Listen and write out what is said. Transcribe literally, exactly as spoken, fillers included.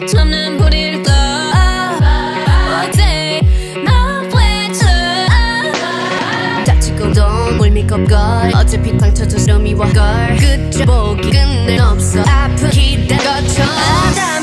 참는 불일까 어제 너 외쳐 다치고도 뭘 믿고걸 어차피 상처도 미워걸 끝을 보기 끝은 없어 아픈 기대 거쳐